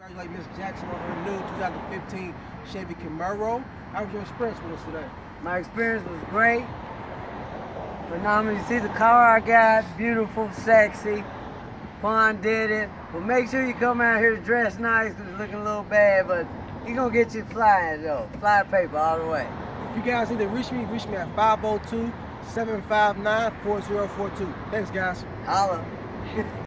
Like Miss Jackson on her new 2015 Chevy Camaro. How was your experience with us today? My experience was great. Phenomenal. You see the car I got, beautiful, sexy. Quan did it. But make sure you come out here dressed nice because it's looking a little bad, but he's going to get you flying though. Fly paper all the way. If you guys need to reach me at 502-759-4042. Thanks, guys. Holla.